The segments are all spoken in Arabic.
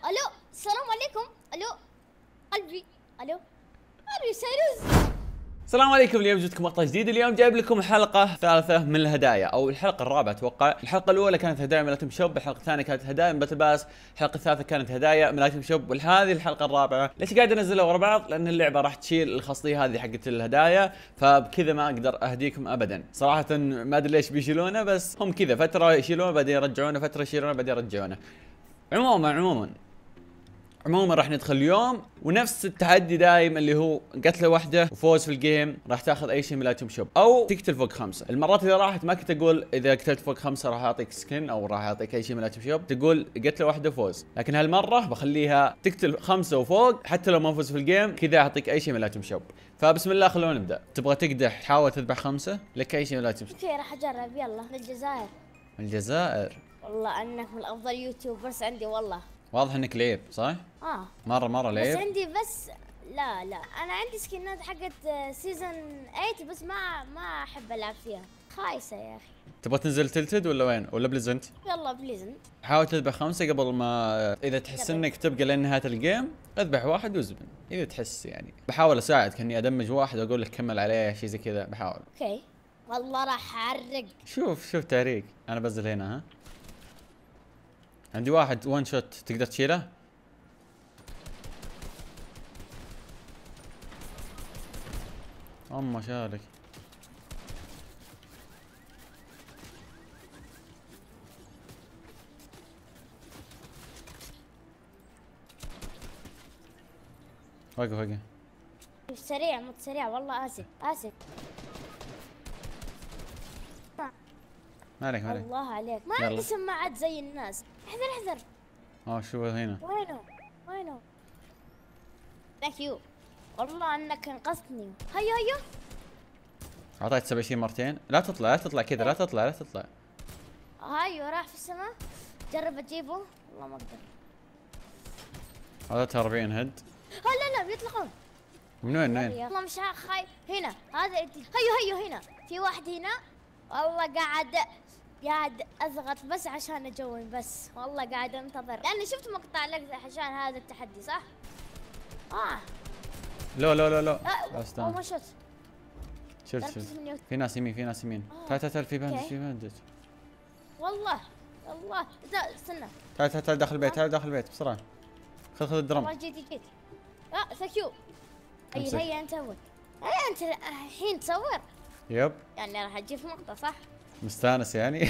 الو السلام عليكم. الو قلبي. الو قلبي سيروز. السلام عليكم. اليوم جبتكم مقطع جديد. اليوم جايب لكم الحلقة الثالثة من الهدايا او الحلقة الرابعة اتوقع. الحلقة الأولى كانت هدايا من ايتم شوب، الحلقة الثانية كانت هدايا من باتل باس، الحلقة الثالثة كانت هدايا من ايتم شوب، وهذه الحلقة الرابعة. ليش قاعد انزلها ورا بعض؟ لأن اللعبة راح تشيل الخاصية هذه حقت الهدايا، فبكذا ما اقدر اهديكم ابدا. صراحة ما ادري ليش بيشيلونه، بس هم كذا فترة يشيلونه بعدين يرجعونه، فترة يشيلونه بعدين يرجعونه. عموما راح ندخل اليوم ونفس التحدي دايم اللي هو قتله واحده وفوز في الجيم، راح تاخذ اي شيء من الايتم شوب او تقتل فوق 5. المرات اللي راحت ما كنت اقول اذا قتلت فوق 5 راح اعطيك سكن او راح اعطيك اي شيء من الايتم شوب، تقول قتله واحده فوز. لكن هالمره بخليها تقتل 5 وفوق، حتى لو ما فوز في الجيم كذا اعطيك اي شيء من الايتم شوب. فبسم الله خلونا نبدا. تبغى تقدح تحاول تذبح 5 لك اي شيء من الايتم شوب. اوكي راح اجرب. يلا من الجزائر. الجزائر؟ والله انك من افضل يوتيوبرز عندي والله. واضح انك لعيب صح؟ مره بس لعيب. عندي لا انا عندي سكنات حقت سيزون 8 بس ما احب العب فيها، خايسه يا اخي. تبغى تنزل تلتد ولا وين؟ ولا بليزنت؟ يلا بليزنت. حاول تذبح 5 قبل ما، اذا تحس انك تبقى لين نهايه الجيم اذبح واحد وزبن، اذا تحس يعني. بحاول اساعدك اني ادمج واحد واقول لك كمل عليه شيء زي كذا، بحاول. اوكي والله راح اعرق. شوف تاريك، انا بنزل هنا. ها عندي واحد 1 شوت، تقدر تشيله؟ اما شالك. وقف سريع مت سريع والله. اسف ما عليك الله عليك. ما يلا. عندي سماعات زي الناس. احذر شوف هنا. وينه ثانك يو والله انك انقذتني. هيو اعطيت 27 مرتين. لا تطلع كذا، لا تطلع. هيو راح في السماء. جرب اجيبه. والله ما اقدر. اعطيتها 40 هيد. لا بيطلقون. من وين؟ والله مش خايف. هنا هذا هيو هنا في واحد هنا. والله قاعد اضغط بس عشان اجون، بس والله قاعد انتظر لاني شفت مقطع لك عشان هذا التحدي صح؟ لا ما شفت. شفت في ناس يمين. تعال في باندج. والله استنى. تعال داخل البيت بسرعه. خذ الدرم. والله جيت. ثانك يو. هيا انت اول. انت الحين تصور. يب يعني راح اجيب مقطع صح؟ مستانس يعني.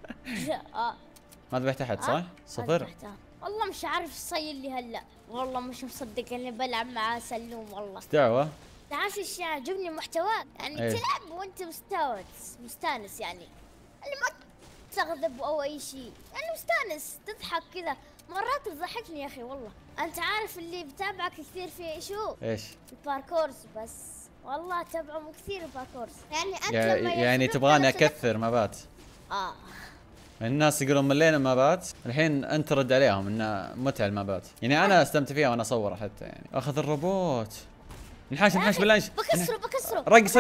ما ذبحت احد صح؟ 0. والله مش عارف ايش صاير لي هلا، والله مش مصدق اني بلعب مع سلوم والله. ايش دعوه؟ تعرف ايش يعجبني محتواك؟ يعني ايه؟ تلعب وانت مستانس يعني اللي ما تغضب او اي شيء، يعني مستانس تضحك كذا. مرات تضحكني يا اخي والله. انت عارف اللي بتابعك كثير في شو؟ ايش؟ الباركورز بس. والله تبعهم كثير الباركورز. يعني انت يعني تبغاني اكثر مابات؟ الناس يقولون ملينا مابات، الحين انت ترد عليهم انه متعه المابات. يعني انا استمتع فيها وانا اصور حتى. يعني اخذ الروبوت. انحاش بالله. بكسره. رقص.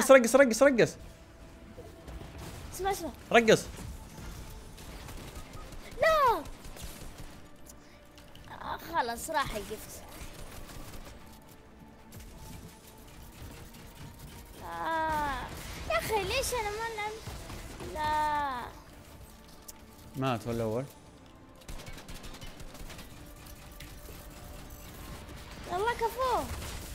اسمع رقص. لا خلاص راح يقفز. يا اخي ليش انا ما لعب؟ لا مات ولا اول؟ والله كفو.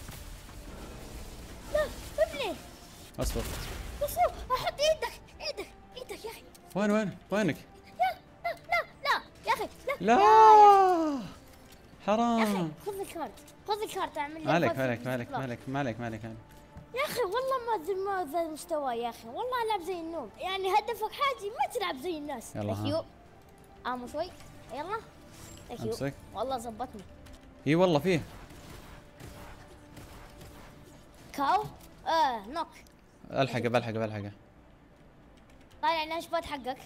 لا ابني اصبر. احط ايدك يا اخي. وينك؟ لا يا اخي لا حرام. يا اخي خذ الكارت اعمل لي. مالك يا اخي والله ما ذا المستوى يا اخي، والله العب زي النوم. يعني هدفك حاجي ما تلعب زي الناس. يلا شوي يلا. امسك. والله زبطني. اي والله فيه كاو. نوك. الحقه. طالع النشبات حقكم.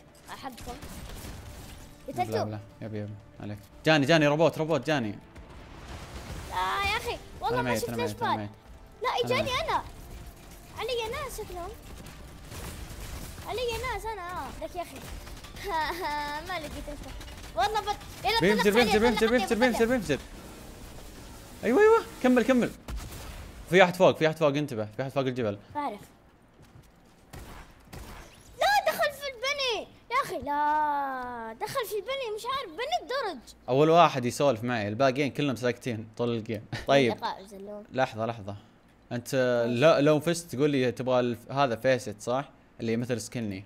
لا يبي عليك. جاني روبوت جاني. يا اخي والله ما شفت نشبات. لا اجاني انا. علي ناس شكلهم. علي ناس انا. لك يا اخي. ما لقيت والله يلا بينفجر طلقت عليه، بينفجر طلق بينفجر عليه، بينفجر بينفجر. ايوه ايوه كمل كمل. في احد فوق، في احد فوق، انتبه، في احد فوق الجبل. بعرف. لا دخل في البني يا اخي، لا دخل في البني، مش عارف بني الدرج. اول واحد يسولف معي، الباقيين كلهم ساكتين طول الجيم. طيب اللقاء زلون. لحظه لحظه، انت لا لو فزت تقول لي تبغى هذا فيست صح؟ اللي مثل سكني.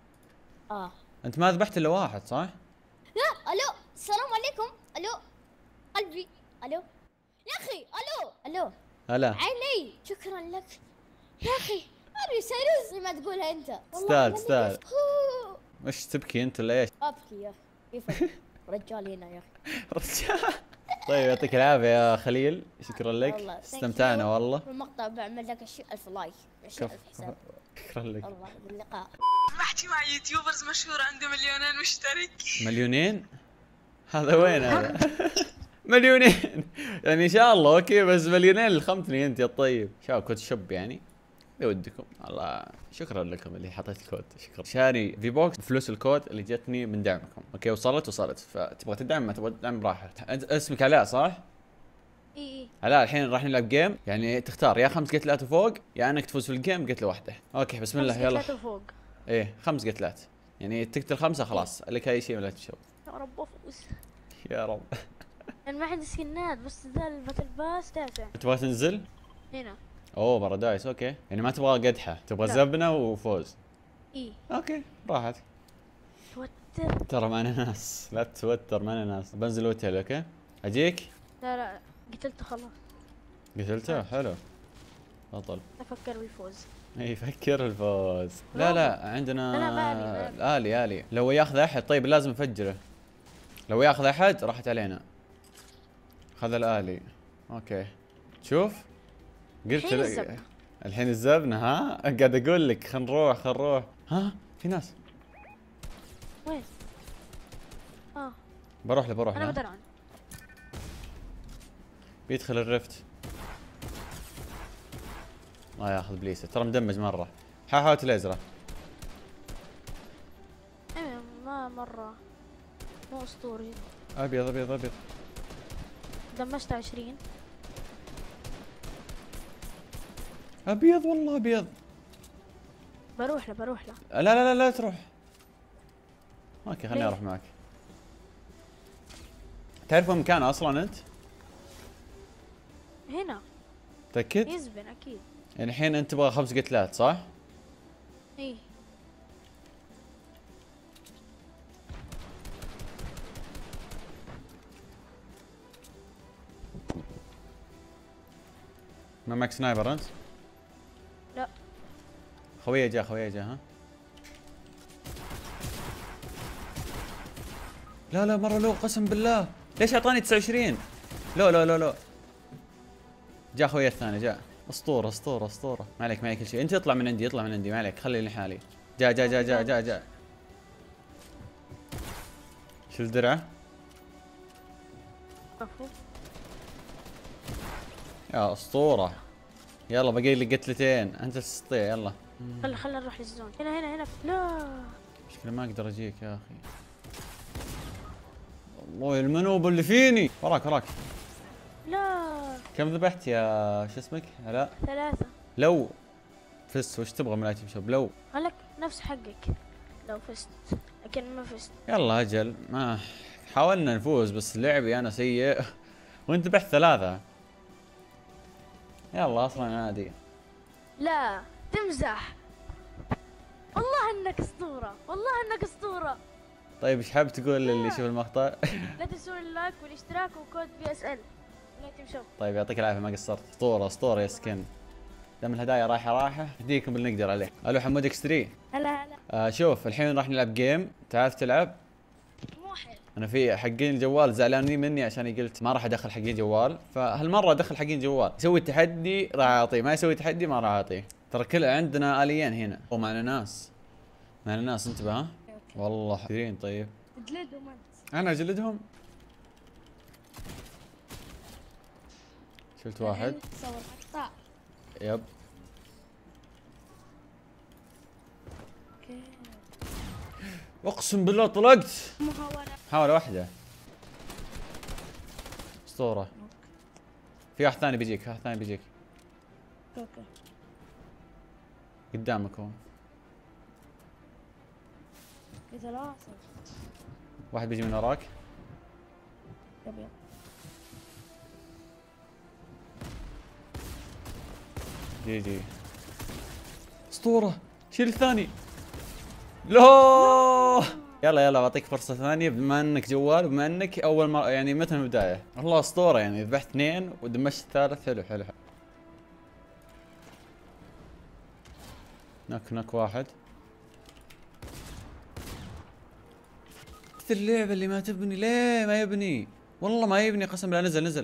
انت ما ذبحت الا واحد صح؟ لا الو السلام عليكم. الو قلبي. الو يا اخي. الو هلا. عيني. شكرا لك يا اخي. ابي سيروز زي ما تقولها انت. تستاهل تستاهل. وش تبكي انت ولا ايش؟ ابكي يا اخي. كيفك رجال هنا يا اخي. رجال. طيب يعطيك العافيه يا خليل، شكرا لك، استمتعنا والله. في المقطع بعمل لك 20,000 لايك، 20,000 حساب. شكرا لك. الله باللقاء. بحكي مع يوتيوبرز مشهور عنده مليونين مشترك. مليونين؟ هذا وين هذا؟ مليونين يعني ان شاء الله اوكي، بس مليونين اللي خمتني انت يا طيب. شاو كود شوب يعني بودكم. الله شكرا لكم اللي حطيت الكود، شكرا. شاري في بوكس بفلوس الكود اللي جتني من دعمكم، اوكي وصلت، فتبغى تدعم ما تبغى تدعم براحتك. انت اسمك علاء صح؟ اي علاء الحين راح نلعب جيم، يعني تختار يا 5 قتلات وفوق يا انك تفوز في الجيم قتله واحده. اوكي بسم الله يلا. 5 فوق. ايه 5 قتلات، يعني تقتل 5 خلاص لك اي شيء ولا تشوف. يا رب افوز. يا رب. انا ما عندي سكنات، بس ذا الباتل باس دافع. تبغى تنزل؟ هنا. اوه بارادايس اوكي، يعني ما تبغى قدحه، تبغى لا. زبنه وفوز. اي اوكي راحتك. توتر. ترى معنا ناس، لا تتوتر معنا ناس. بنزل اوتيل اوكي؟ اجيك؟ لا قتلته خلاص. قتلته؟ حلو. بطل. افكر بالفوز. اي فكر الفوز. لا عندنا لا، ما آلي لو ياخذ احد طيب لازم نفجره. لو ياخذ احد راحت علينا. خذ الآلي. اوكي شوف قلت لك الحين الزبنة. ها قاعد اقول لك خل نروح. ها في ناس وين؟ بروح له انا بدرعن. بيدخل الرفت. ما ياخذ بليسه، ترى مدمج مره. حاولت ليزره. ما مره مو اسطوري. ابيض دمجت 20. ابيض والله ابيض. بروح له. لا تروح. اوكي خليني اروح معك. تعرف وين مكانه اصلا انت؟ هنا. متأكد؟ يزبن اكيد. يعني الحين انت تبغى 5 قتلات صح؟ ايه ما معك سنايبر انت؟ لا. خويه جا ها؟ لا مرة لو قسم بالله، ليش اعطاني 29؟ لا جاء خويا الثاني جاء. اسطورة. ما عليك كل شيء، انت اطلع من عندي ما عليك، خليني لحالي. جاء. شيل درعه. يا اسطورة. يلا باقي لي قتلتين، انت تستطيع يلا. خلنا نروح للزون. هنا لا مشكلة ما اقدر اجيك يا اخي. والله المنوب اللي فيني. وراك. لا. كم ذبحت يا شو اسمك؟ لا 3. لو فزت وش تبغى من الايتم شوب؟ لو خلك نفس حقك لو فزت، لكن ما فزت. يلا اجل، ما حاولنا نفوز بس لعبي انا سيء وانت ذبحت 3. يلا اصلا عادي. لا تمزح. والله انك اسطورة. طيب ايش حاب تقول للي يشوف المقطع؟ لا تنسون اللايك والاشتراك وكود BSL. لا شوف. طيب يعطيك العافيه ما قصرت. اسطورة يا سكن. دام الهدايا رايحة نديكم اللي نقدر عليه. الو حمود اكس 3. هلا. شوف الحين راح نلعب جيم، تعرف تلعب؟ مو حلو. انا في حقين الجوال زعلانين مني عشان قلت ما راح ادخل حقين جوال، فهالمره ادخل حقين جوال. يسوي تحدي راح اعطيه، ما يسوي تحدي ما راح اعطيه. ترى كل عندنا آليين هنا ومعنا ناس. انتبه ها. والله كثيرين. طيب اجلدهم انت. انا اجلدهم. شلت واحد. صور مقطع. يب. اقسم بالله طلقت. محاولة. محاولة واحدة. اسطورة. في واحد ثاني بيجيك، في واحد ثاني بيجيك. اوكي. قدامك هو. في ثلاثة. واحد بيجي من وراك. يب. جي. اسطورة. شيل الثاني. لا. يلا بعطيك فرصة ثانية بما انك جوال وبما انك اول مرة يعني مثل البداية. والله اسطورة يعني ذبحت اثنين ودمجت الثالث. حلو. نك واحد. اللعبة اللي ما تبني ليه ما يبني؟ والله ما يبني قسم بالله. نزل.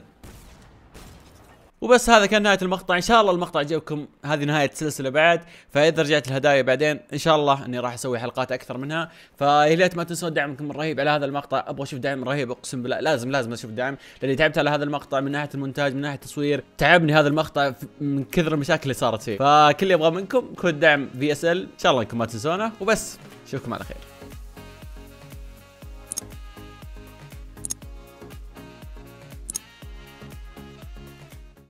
وبس هذا كان نهاية المقطع. ان شاء الله المقطع عجبكم. هذه نهاية سلسلة بعد، فاذا رجعت الهدايا بعدين ان شاء الله اني راح اسوي حلقات اكثر منها. فيا ليت ما تنسون دعمكم الرهيب على هذا المقطع. ابغى اشوف دعم رهيب اقسم بالله. لازم اشوف دعم، لاني تعبت على هذا المقطع من ناحية المونتاج، من ناحية التصوير. تعبني هذا المقطع من كثر المشاكل اللي صارت فيه. فكل اللي ابغاه منكم كود دعم VSL ان شاء الله انكم ما تنسونه. وبس اشوفكم على خير.